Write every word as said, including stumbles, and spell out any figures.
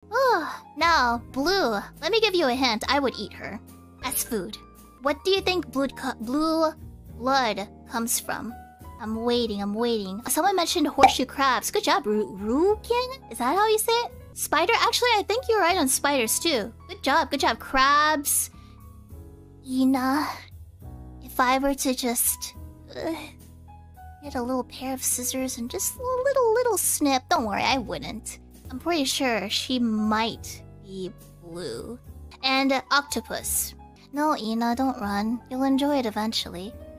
Oh, now, blue. Let me give you a hint. I would eat her as food. What do you think blue, blue blood comes from? I'm waiting, I'm waiting. Someone mentioned horseshoe crabs. Good job, Ru Rukin? Is that how you say it? Spider? Actually, I think you're right on spiders, too. Good job, good job. Crabs. Ina. If I were to just... Uh, get a little pair of scissors and just a little, little snip. Don't worry, I wouldn't. I'm pretty sure she might be blue. And uh, octopus. No, Ina, don't run. You'll enjoy it eventually.